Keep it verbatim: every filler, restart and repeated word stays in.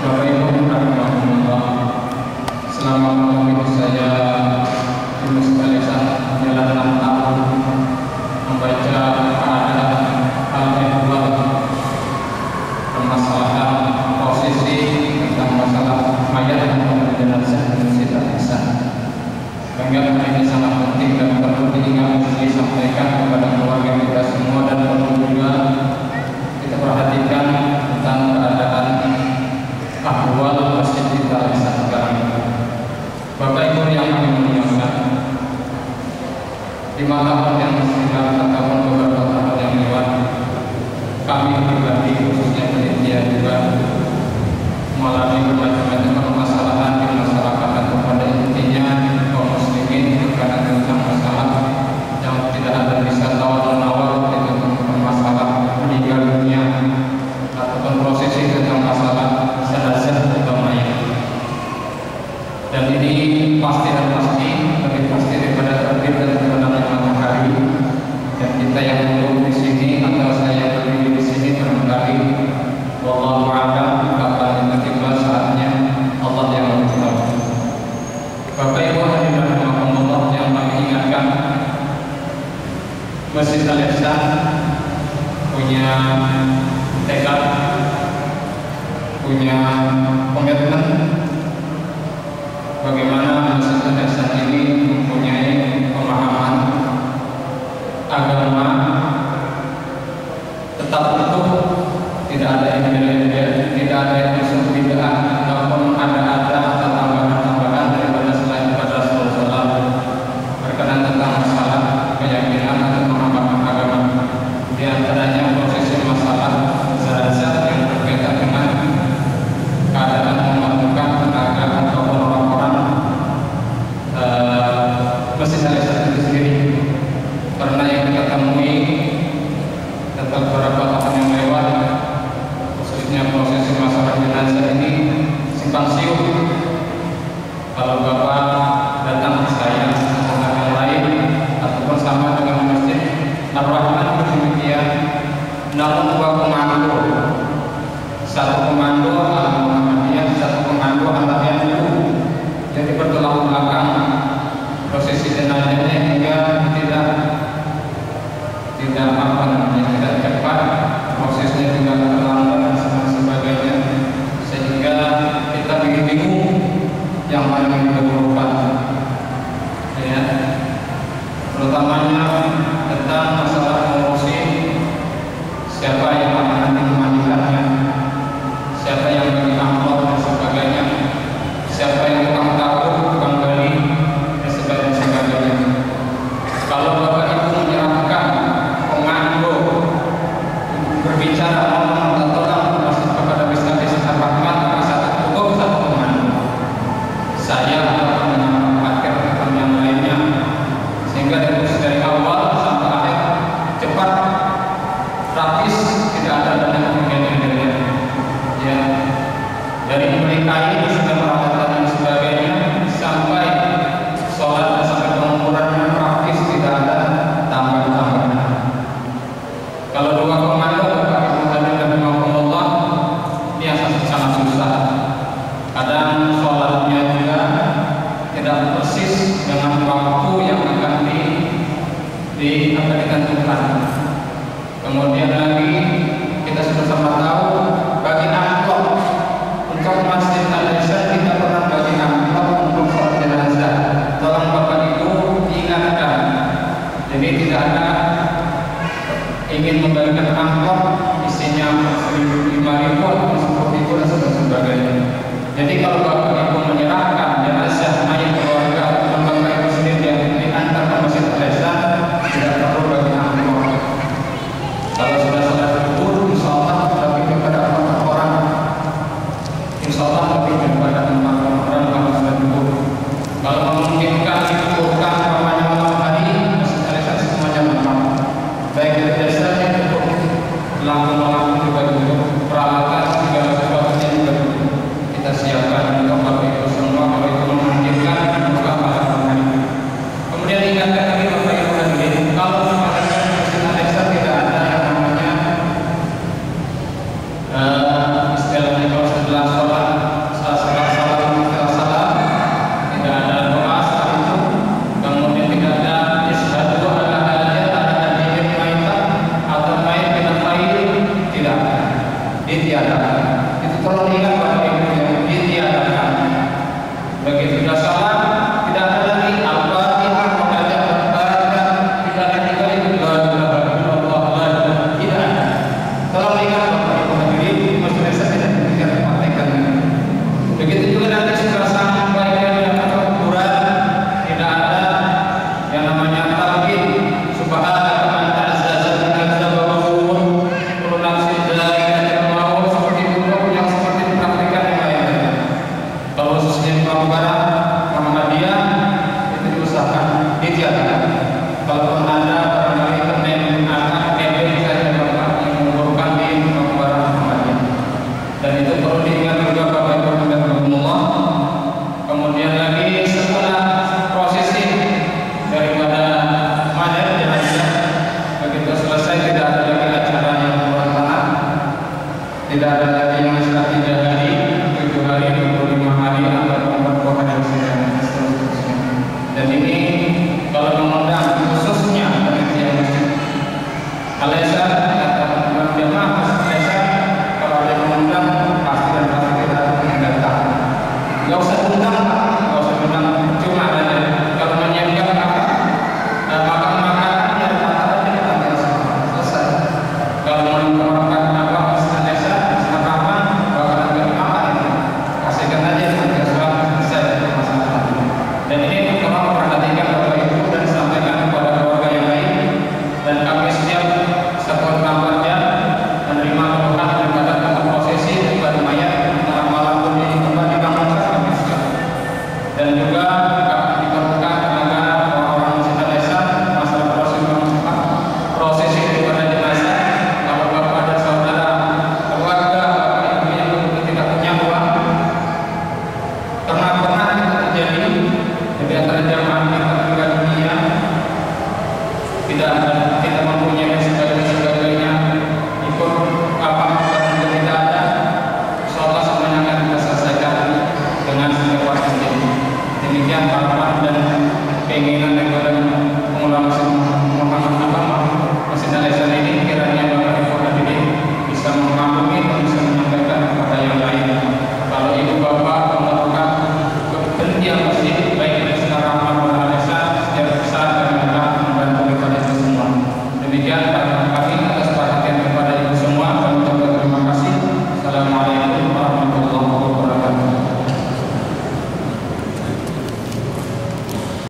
Bapak Ibu rahimahumullah, selama mengikuti saya di Masjid jalan enam tahun membaca keadaan al-ihwal, permasalahan posisi tentang masalah mayat dan jenazah di Masjid Al-Ihsan. Sehingga ini sangat penting dan perlu diingat, disampaikan kepada keluarga kita semua, dan perlu juga kita perhatikan tentang keadaan ahwal Masjid Al-Ihsan sekarang. Bapak Ibu yang kami muliakan, lima tahun yang sudah ataupun beberapa tahun yang lewat, kami pribadi khususnya panitia juga mengalami berbagai macam permasalahan di masyarakat, dan pada intinya kaum muslimin terkadang tentang masalah yang tidak ada bisa tawar menawar dengan masalah meninggal dunia ataupun prosesi tentang masalah jenazah atau mayat. Dan ini pasti dan pasti lebih pasti daripada terbit dan terbenamnya matahari. Dan kita yang duduk di sini atau saya berdiri di sini barangkali wallahu a'lam kapan tiba saatnya, Allah yang lebih tahu. Bapak Ibu hadirin rahimakumullah yang kami ingatkan, Masjid Al-Ihsan punya tekad, punya komitmen bagaimana Masjid Al-Ihsan ini mempunyai pemahaman agama tetap utuh, tidak ada embel-embel, tidak ada yang disebut bid'ah ataupun ada-ada atau tambahan-tambahan daripada selain pada Rasulullah berkenaan tentang masalah keyakinan atau pemahaman agama. Di antaranya prosesi masalah jenazah yang berkaitan dengan keadaan memerlukan tenaga atau orang-orang uh, Masjid Al-Ihsan itu sendiri. Karena yang kita temui tentang beberapa tahun yang lewat, khususnya prosesi masalah jenazah ini simpang siur. Kalau Bapak datang ke saya atau yang lain ataupun sama dengan Masjid Ar-Rahman demikian, namun dua komando, satu komando Al-Muhammadiyah, satu komando Al-Ahmadiyah, jadi bertolak belakang prosesi jenazahnya hingga tidak tidak apa namanya tidak cepat, prosesnya juga terlambat dan sebagainya, sehingga kita bingung yang mana yang diperlukan, ya, terutamanya tentang masalah ngurusi siapa yang akan nanti memandikannya, siapa yang bagi amplop dan sebagainya, siapa yang tukang tahu, tukang gali dan sebagainya, sebagainya. Kalau Bapak Ibu menyerahkan komando berbicara tentang tentang masuk kepada Masjid Ar-Rahman, satu cukup satu komando. Saya akan menyampaikan teman yang lainnya sehingga dari awal sampai akhir cepat, praktis, tidak ada dana kemudian-kemudian. Ya, dari menikahi sudah perawatan dan sebagainya sampai sholat sampai pengukurannya praktis, tidak ada tambahan-tambahan. Kalau dua komando Bapak Ibu hadirin rahimakumullah, ini sangat susah. Kadang sholatnya juga tidak persis dengan waktu yang akan di, di akan ditentukan. Kemudian lagi